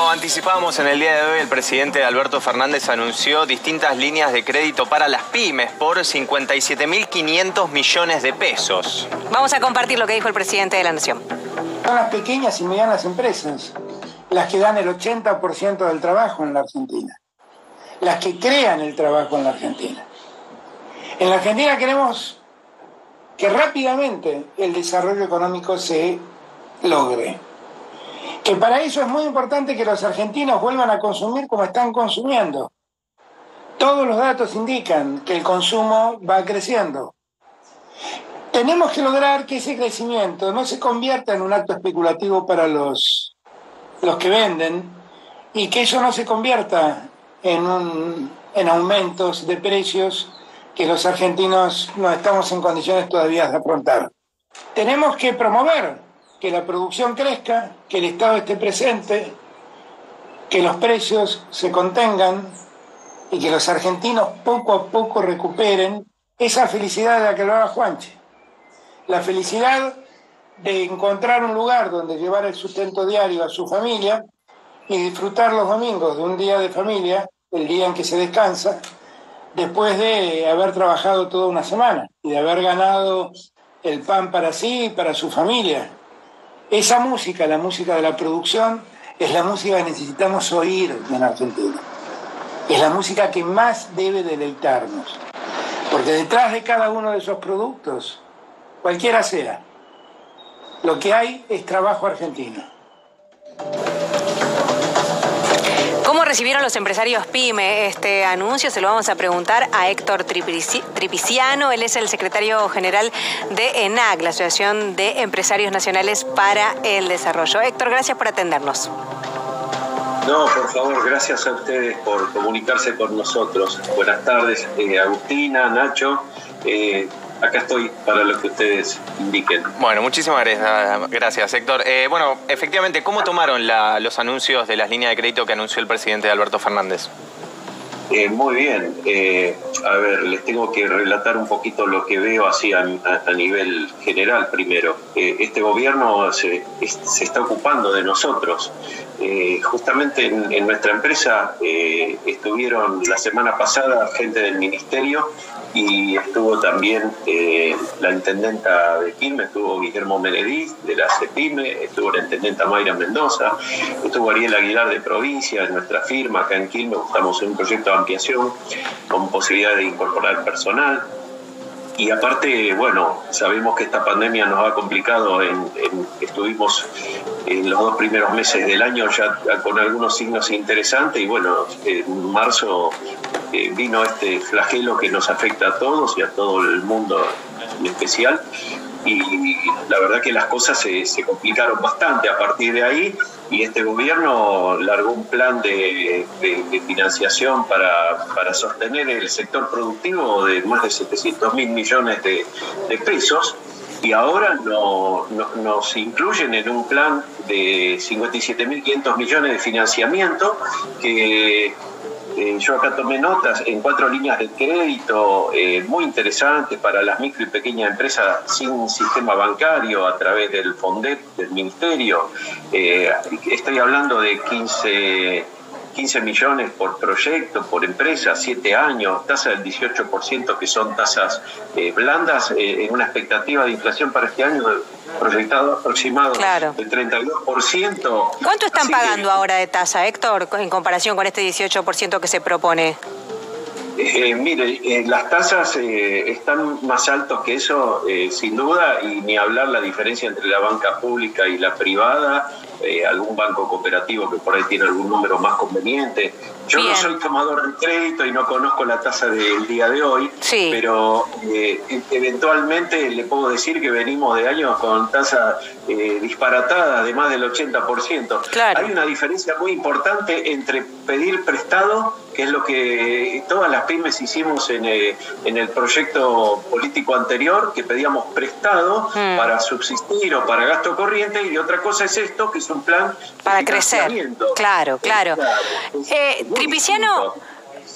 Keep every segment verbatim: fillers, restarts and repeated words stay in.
Como anticipábamos en el día de hoy, el presidente Alberto Fernández anunció distintas líneas de crédito para las pymes por cincuenta y siete mil quinientos millones de pesos. Vamos a compartir lo que dijo el presidente de la Nación. Son las pequeñas y medianas empresas las que dan el ochenta por ciento del trabajo en la Argentina, las que crean el trabajo en la Argentina. En la Argentina queremos que rápidamente el desarrollo económico se logre. Que para eso es muy importante que los argentinos vuelvan a consumir como están consumiendo. Todos los datos indican que el consumo va creciendo. Tenemos que lograr que ese crecimiento no se convierta en un acto especulativo para los, los que venden y que eso no se convierta en, un, en aumentos de precios que los argentinos no estamos en condiciones todavía de afrontar. Tenemos que promover que la producción crezca, que el Estado esté presente, que los precios se contengan y que los argentinos poco a poco recuperen esa felicidad de la que hablaba Juanchi. La felicidad de encontrar un lugar donde llevar el sustento diario a su familia y disfrutar los domingos de un día de familia, el día en que se descansa, después de haber trabajado toda una semana y de haber ganado el pan para sí y para su familia. Esa música, la música de la producción, es la música que necesitamos oír en Argentina. Es la música que más debe deleitarnos. Porque detrás de cada uno de esos productos, cualquiera sea, lo que hay es trabajo argentino. ¿Cómo recibieron los empresarios PYME este anuncio? Se lo vamos a preguntar a Héctor Tripiciano. Él es el secretario general de ENAC, la Asociación de Empresarios Nacionales para el Desarrollo. Héctor, gracias por atendernos. No, por favor, gracias a ustedes por comunicarse con nosotros. Buenas tardes, eh, Agustina, Nacho. Eh, Acá estoy para lo que ustedes indiquen. Bueno, muchísimas gracias, Héctor. Eh, bueno, efectivamente, ¿cómo tomaron la, los anuncios de las líneas de crédito que anunció el presidente Alberto Fernández? Eh, muy bien. Eh, a ver, les tengo que relatar un poquito lo que veo así a, a, a nivel general primero. Eh, este gobierno se, se está ocupando de nosotros. Eh, justamente en, en nuestra empresa eh, estuvieron la semana pasada gente del ministerio y estuvo también eh, la intendenta de Quilmes, estuvo Guillermo Menediz de la CEPYME, estuvo la intendenta Mayra Mendoza, estuvo Ariel Aguilar de provincia, en nuestra firma acá en Quilmes, estamos en un proyecto de ampliación con posibilidad de incorporar personal. Y aparte, bueno, sabemos que esta pandemia nos ha complicado, en, en, estuvimos en los dos primeros meses del año ya con algunos signos interesantes y bueno, en marzo eh, vino este flagelo que nos afecta a todos y a todo el mundo en especial. Y la verdad que las cosas se, se complicaron bastante a partir de ahí y este gobierno largó un plan de, de, de financiación para, para sostener el sector productivo de más de setecientos mil millones de, de pesos y ahora no, no, nos incluyen en un plan de cincuenta y siete mil quinientos millones de financiamiento que Eh, yo acá tomé notas en cuatro líneas de crédito eh, muy interesantes para las micro y pequeñas empresas sin sistema bancario a través del FONDEP del Ministerio. Eh, estoy hablando de quince, quince millones por proyecto, por empresa, siete años, tasa del dieciocho por ciento que son tasas eh, blandas, eh, en una expectativa de inflación para este año proyectado aproximado claro. del treinta y dos por ciento. ¿Cuánto están Así pagando que, ahora de tasa, Héctor, en comparación con este dieciocho por ciento que se propone? Eh, mire, eh, las tasas eh, están más altos que eso, eh, sin duda, y ni hablar la diferencia entre la banca pública y la privada, eh, algún banco cooperativo que por ahí tiene algún número más conveniente. Yo Bien. no soy tomador de crédito y no conozco la tasa del día de hoy, sí. pero eh, eventualmente le puedo decir que venimos de años con tasas eh, disparatadas de más del ochenta por ciento. Claro. Hay una diferencia muy importante entre pedir prestado, que es lo que todas las pymes hicimos en el, en el proyecto político anterior, que pedíamos prestado mm. para subsistir o para gasto corriente, y otra cosa es esto, que es un plan para crecer. Claro, claro. claro eh, Tripiciano,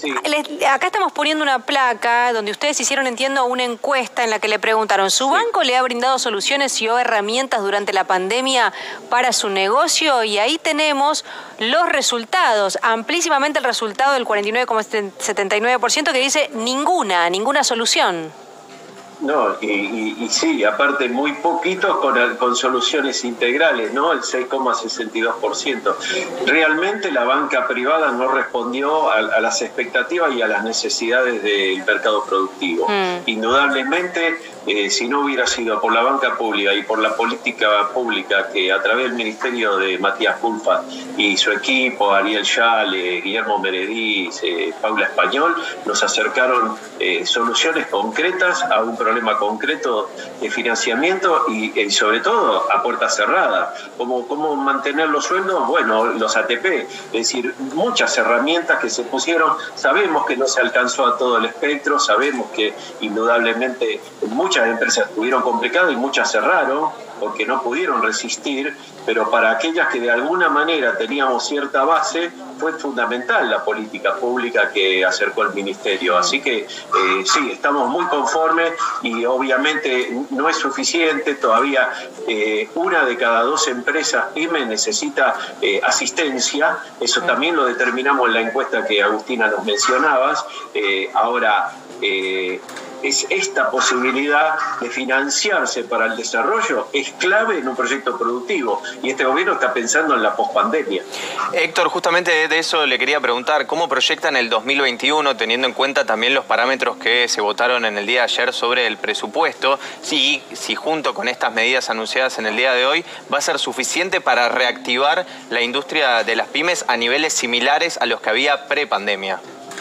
Sí. Les, acá estamos poniendo una placa donde ustedes hicieron, entiendo, una encuesta en la que le preguntaron, ¿su Sí. banco le ha brindado soluciones y o herramientas durante la pandemia para su negocio? Y ahí tenemos los resultados, amplísimamente el resultado del cuarenta y nueve coma setenta y nueve por ciento que dice ninguna, ninguna solución. No, y, y, y sí, aparte muy poquitos con, con soluciones integrales, ¿no? El seis coma sesenta y dos por ciento. Realmente la banca privada no respondió a, a las expectativas y a las necesidades del mercado productivo. Mm. Indudablemente, eh, si no hubiera sido por la banca pública y por la política pública que a través del Ministerio de Matías Culfas y su equipo, Ariel Yale, Guillermo Meredís, eh, Paula Español, nos acercaron eh, soluciones concretas a un problema problema concreto de financiamiento y, y sobre todo a puerta cerrada. ¿Cómo, cómo mantener los sueldos? Bueno, los A T P, es decir, muchas herramientas que se pusieron. Sabemos que no se alcanzó a todo el espectro, sabemos que indudablemente muchas empresas estuvieron complicadas y muchas cerraron porque no pudieron resistir, pero para aquellas que de alguna manera teníamos cierta base, fue fundamental la política pública que acercó el Ministerio. Así que eh, sí, estamos muy conformes y obviamente no es suficiente. Todavía eh, una de cada dos empresas pyme necesita eh, asistencia. Eso también lo determinamos en la encuesta que Agustina nos mencionabas. Eh, ahora, eh, es esta posibilidad de financiarse para el desarrollo es clave en un proyecto productivo y este gobierno está pensando en la pospandemia. Héctor, justamente de eso le quería preguntar, ¿cómo proyectan el dos mil veintiuno teniendo en cuenta también los parámetros que se votaron en el día de ayer sobre el presupuesto? Si, si junto con estas medidas anunciadas en el día de hoy va a ser suficiente para reactivar la industria de las pymes a niveles similares a los que había pre-pandemia.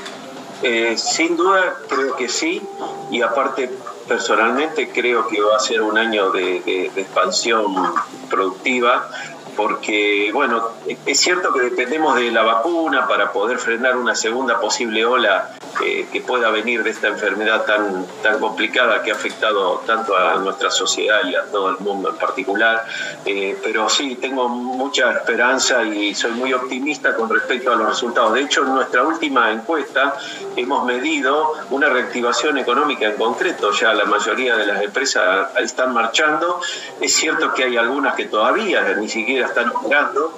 Eh, sin duda creo que sí, y aparte personalmente creo que va a ser un año de, de, de expansión productiva, porque bueno, es cierto que dependemos de la vacuna para poder frenar una segunda posible ola eh, que pueda venir de esta enfermedad tan, tan complicada que ha afectado tanto a nuestra sociedad y a todo el mundo en particular, eh, pero sí, tengo mucha esperanza y soy muy optimista con respecto a los resultados. De hecho, en nuestra última encuesta hemos medido una reactivación económica en concreto, ya la mayoría de las empresas están marchando. Es cierto que hay algunas que todavía ni siquiera están operando.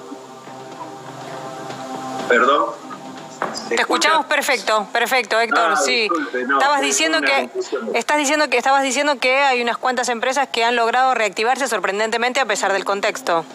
Perdón. Te escuchamos perfecto, perfecto, Héctor. Ah, sí. Disculpe, no, estabas diciendo que estás diciendo que estabas diciendo que hay unas cuantas empresas que han logrado reactivarse sorprendentemente a pesar del contexto.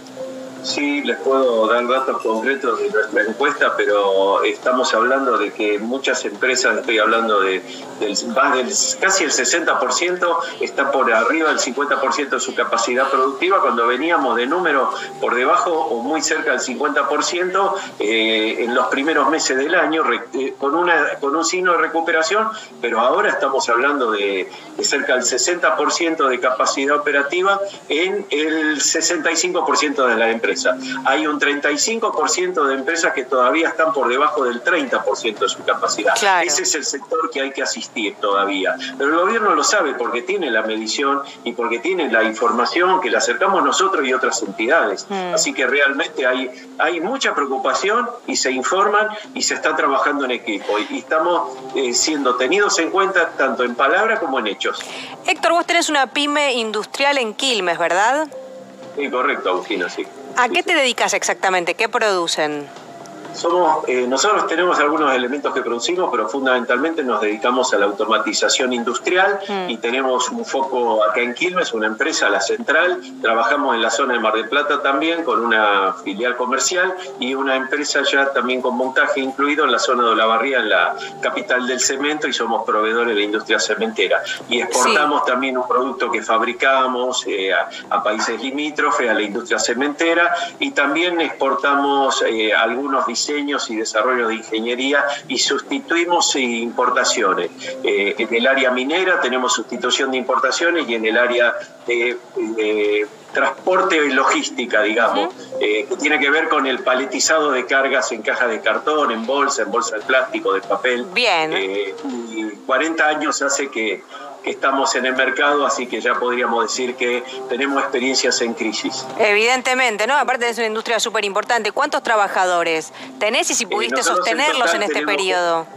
Sí, les puedo dar datos concretos de nuestra encuesta, pero estamos hablando de que muchas empresas, estoy hablando de del, más del casi el sesenta por ciento, está por arriba del cincuenta por ciento de su capacidad productiva, cuando veníamos de números por debajo o muy cerca del cincuenta por ciento eh, en los primeros meses del año, eh, con, una, con un signo de recuperación, pero ahora estamos hablando de, de cerca del sesenta por ciento de capacidad operativa en el sesenta y cinco por ciento de las empresas. Hay un treinta y cinco por ciento de empresas que todavía están por debajo del treinta por ciento de su capacidad. Claro. Ese es el sector que hay que asistir todavía. Pero el gobierno lo sabe porque tiene la medición y porque tiene la información que le acercamos nosotros y otras entidades. Mm. Así que realmente hay, hay mucha preocupación y se informan y se está trabajando en equipo. Y, y estamos eh, siendo tenidos en cuenta tanto en palabras como en hechos. Héctor, vos tenés una pyme industrial en Quilmes, ¿verdad? Sí, correcto, Agustina, sí. ¿A qué te dedicas exactamente? ¿Qué producen? Somos, eh, nosotros tenemos algunos elementos que producimos, pero fundamentalmente nos dedicamos a la automatización industrial mm. y tenemos un foco acá en Quilmes, una empresa, la Central. Trabajamos en la zona de Mar del Plata también con una filial comercial y una empresa ya también con montaje incluido en la zona de Olavarría, en la capital del cemento, y somos proveedores de la industria cementera. Y exportamos sí. también un producto que fabricamos eh, a, a países limítrofes, a la industria cementera, y también exportamos eh, algunos diseños y desarrollo de ingeniería y sustituimos importaciones. Eh, en el área minera tenemos sustitución de importaciones y en el área de, de transporte y logística, digamos, uh-huh. eh, que tiene que ver con el paletizado de cargas en cajas de cartón, en bolsa, en bolsa de plástico, de papel. Bien. Eh, y cuarenta años hace que que estamos en el mercado, así que ya podríamos decir que tenemos experiencias en crisis. Evidentemente, ¿no? Aparte es una industria súper importante. ¿Cuántos trabajadores tenés y si pudiste eh, sostenerlos en, en este tenemos, periodo?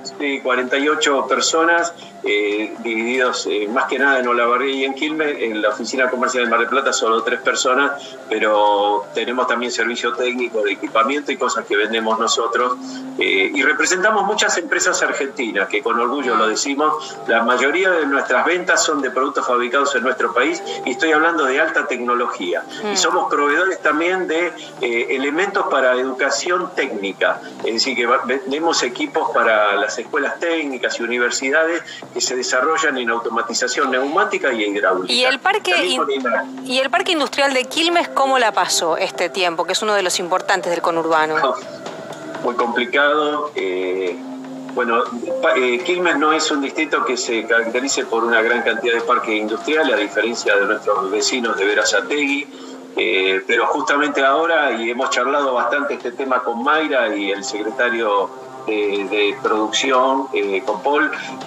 Sí, cuarenta y ocho personas, eh, divididos eh, más que nada en Olavarría y en Quilmes. En la oficina comercial de Mar del Plata solo tres personas, pero tenemos también servicio técnico de equipamiento y cosas que vendemos nosotros. Eh, y representamos muchas empresas argentinas, que con orgullo lo decimos. La mayoría de nuestras ventas son de productos fabricados en nuestro país, y estoy hablando de alta tecnología. Mm. Y somos proveedores también de eh, elementos para educación técnica, es decir, que vendemos equipos para las escuelas técnicas y universidades que se desarrollan en automatización neumática y hidráulica. ¿Y el parque, in y el parque industrial de Quilmes cómo la pasó este tiempo, que es uno de los importantes del conurbano? No, muy complicado. Eh, bueno, eh, Quilmes no es un distrito que se caracterice por una gran cantidad de parques industriales, a diferencia de nuestros vecinos de Berazategui. Eh, pero justamente ahora, y hemos charlado bastante este tema con Mayra y el secretario De, de producción eh, con Paul,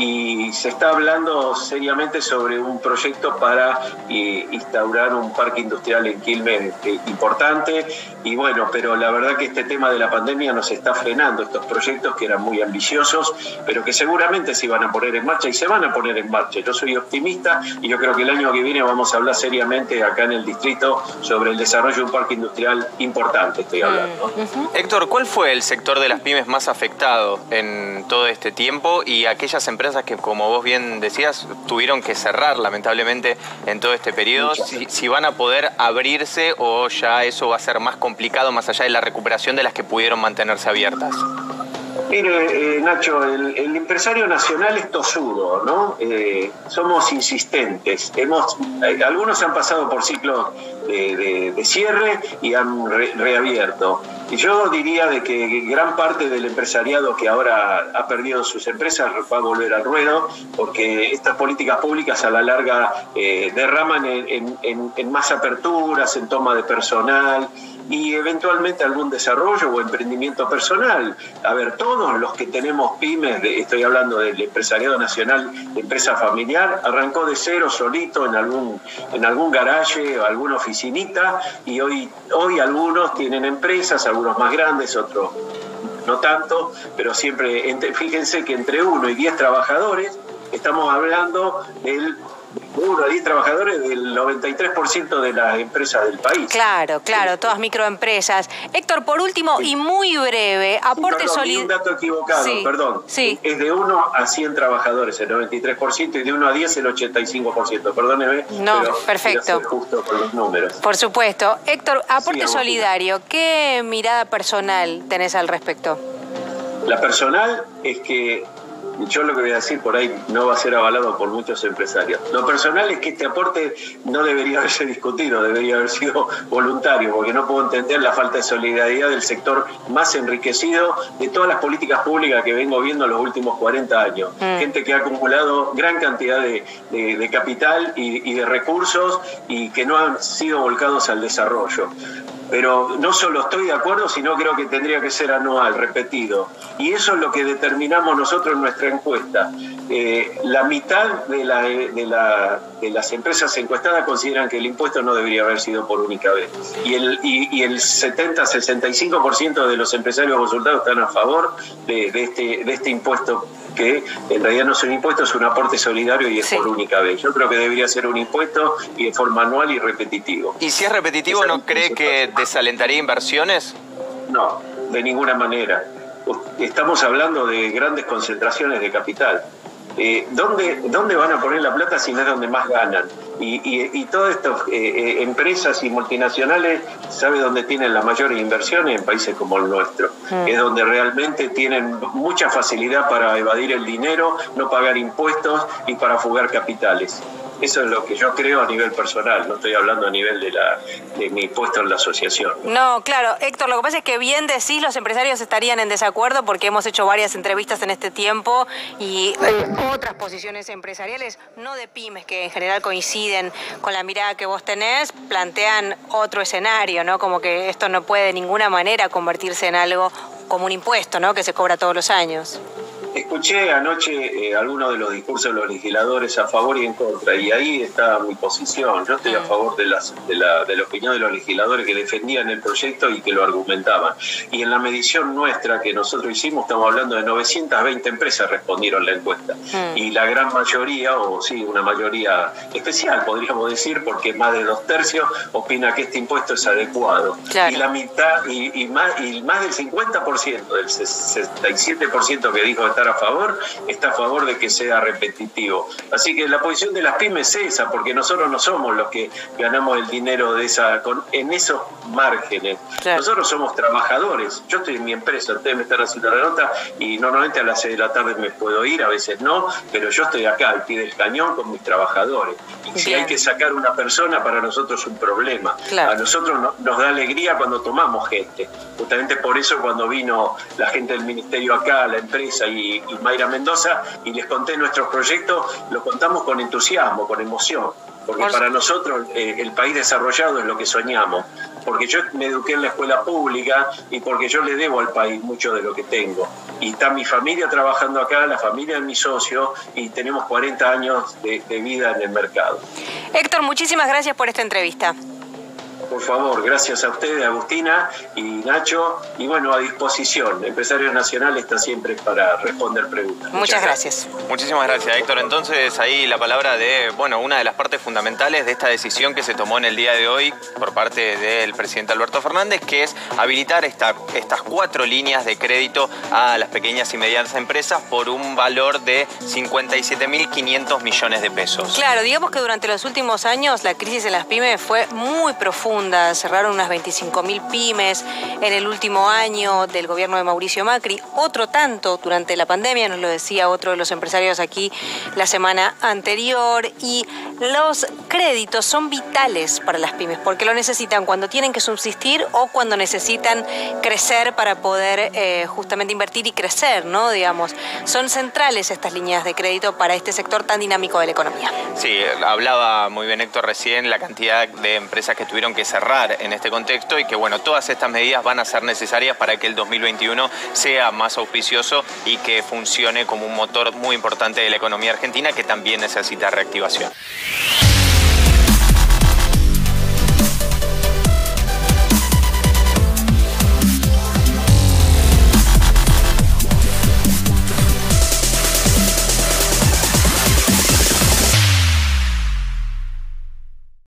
y se está hablando seriamente sobre un proyecto para eh, instaurar un parque industrial en Quilmes eh, importante. Y bueno, pero la verdad que este tema de la pandemia nos está frenando estos proyectos que eran muy ambiciosos, pero que seguramente se iban a poner en marcha, y se van a poner en marcha. Yo soy optimista, y yo creo que el año que viene vamos a hablar seriamente acá en el distrito sobre el desarrollo de un parque industrial importante, estoy hablando. Uh-huh. Héctor, ¿cuál fue el sector de las pymes más afectado en todo este tiempo, y aquellas empresas que, como vos bien decías, tuvieron que cerrar lamentablemente en todo este periodo, si, si van a poder abrirse o ya eso va a ser más complicado más allá de la recuperación de las que pudieron mantenerse abiertas? Mire, eh, Nacho, el, el empresario nacional es tosudo, ¿no? Eh, somos insistentes. Hemos, eh, algunos han pasado por ciclos de, de, de cierre y han re, reabierto. Y yo diría de que gran parte del empresariado que ahora ha perdido sus empresas va a volver al ruedo, porque estas políticas públicas a la larga eh, derraman en, en, en más aperturas, en toma de personal y eventualmente algún desarrollo o emprendimiento personal. A ver, todos los que tenemos pymes, estoy hablando del empresariado nacional de empresa familiar, arrancó de cero solito en algún, en algún garaje o alguna oficinita, y hoy, hoy algunos tienen empresas, algunos más grandes, otros no tanto, pero siempre, entre, fíjense que entre uno y diez trabajadores, estamos hablando del uno a diez trabajadores del noventa y tres por ciento de las empresas del país. Claro, claro, sí. Todas microempresas. Héctor, por último, sí. y muy breve, aporte solidario. Un dato equivocado, sí. perdón. Sí. Es de uno a cien trabajadores, el noventa y tres por ciento, y de uno a diez el ochenta y cinco por ciento. Perdóneme. No, pero perfecto. Justo con los números. Por supuesto. Héctor, aporte sí, solidario. ¿Qué mirada personal tenés al respecto? La personal es que yo lo que voy a decir por ahí no va a ser avalado por muchos empresarios. Lo personal es que este aporte no debería haberse discutido, debería haber sido voluntario, porque no puedo entender la falta de solidaridad del sector más enriquecido de todas las políticas públicas que vengo viendo en los últimos cuarenta años. Mm. Gente que ha acumulado gran cantidad de, de, de capital y, y de recursos, y que no han sido volcados al desarrollo. Pero no solo estoy de acuerdo, sino creo que tendría que ser anual, repetido. Y eso es lo que determinamos nosotros en nuestra encuesta. Eh, la mitad de, la, de, la, de las empresas encuestadas consideran que el impuesto no debería haber sido por única vez. Y el, y, y el setenta a sesenta y cinco por ciento de los empresarios consultados están a favor de, de, este, de este impuesto, que en realidad no es un impuesto, es un aporte solidario y es sí. por única vez. Yo creo que debería ser un impuesto y de forma anual y repetitivo. ¿Y si es repetitivo, Esa no cree que desalentaría inversiones? No, de ninguna manera. Estamos hablando de grandes concentraciones de capital. Eh, ¿dónde, ¿Dónde van a poner la plata si no es donde más ganan? Y, y, y todas estas eh, eh, empresas y multinacionales, ¿sabe dónde tienen las mayores inversiones? En países como el nuestro. Mm. Es donde realmente tienen mucha facilidad para evadir el dinero, no pagar impuestos y para fugar capitales. Eso es lo que yo creo a nivel personal, no estoy hablando a nivel de, la, de mi puesto en la asociación. No, claro, Héctor, lo que pasa es que bien decís, los empresarios estarían en desacuerdo, porque hemos hecho varias entrevistas en este tiempo y eh, otras posiciones empresariales, no de pymes, que en general coinciden con la mirada que vos tenés, plantean otro escenario, ¿no? Como que esto no puede de ninguna manera convertirse en algo como un impuesto, ¿no? Que se cobra todos los años. escuché anoche eh, algunos de los discursos de los legisladores a favor y en contra, y ahí está mi posición. Yo estoy a favor de, las, de, la, de la opinión de los legisladores que defendían el proyecto y que lo argumentaban. Y en la medición nuestra que nosotros hicimos, estamos hablando de novecientas veinte empresas respondieron la encuesta. Mm. Y la gran mayoría, o sí, una mayoría especial, podríamos decir, porque más de dos tercios opina que este impuesto es adecuado. Claro. Y la mitad, y, y, más, y más del cincuenta por ciento, del sesenta y siete por ciento que dijo estar a favor, está a favor de que sea repetitivo. Así que la posición de las pymes es esa, porque nosotros no somos los que ganamos el dinero de esa con, en esos márgenes. Claro. Nosotros somos trabajadores. Yo estoy en mi empresa, ustedes me están haciendo la nota y normalmente a las seis de la tarde me puedo ir, a veces no, pero yo estoy acá al pie del cañón con mis trabajadores. Y Bien. Si hay que sacar una persona, para nosotros es un problema. Claro. A nosotros no, nos da alegría cuando tomamos gente. Justamente por eso cuando vino la gente del ministerio acá, la empresa y, y Mayra Mendoza, y les conté nuestros proyectos, lo contamos con entusiasmo, con emoción. Porque por... para nosotros eh, el país desarrollado es lo que soñamos. Porque yo me eduqué en la escuela pública y porque yo le debo al país mucho de lo que tengo. Y está mi familia trabajando acá, la familia de mi socio, y tenemos cuarenta años de, de vida en el mercado. Héctor, muchísimas gracias por esta entrevista. Por favor, gracias a ustedes, Agustina y Nacho, y bueno, a disposición. Empresarios Nacional está siempre para responder preguntas. Muchas, Muchas gracias. gracias. Muchísimas gracias, Héctor. Entonces, ahí la palabra de, bueno, una de las partes fundamentales de esta decisión que se tomó en el día de hoy por parte del presidente Alberto Fernández, que es habilitar esta, estas cuatro líneas de crédito a las pequeñas y medianas empresas por un valor de cincuenta y siete mil quinientos millones de pesos. Claro, digamos que durante los últimos años la crisis en las pymes fue muy profunda. Cerraron unas veinticinco mil pymes en el último año del gobierno de Mauricio Macri, otro tanto durante la pandemia, nos lo decía otro de los empresarios aquí la semana anterior, y los créditos son vitales para las pymes porque lo necesitan cuando tienen que subsistir o cuando necesitan crecer para poder eh, justamente invertir y crecer, ¿no? Digamos, son centrales estas líneas de crédito para este sector tan dinámico de la economía. Sí, hablaba muy bien Héctor recién la cantidad de empresas que tuvieron que cerrar en este contexto y que, bueno, todas estas medidas van a ser necesarias para que el dos mil veintiuno sea más auspicioso y que funcione como un motor muy importante de la economía argentina, que también necesita reactivación.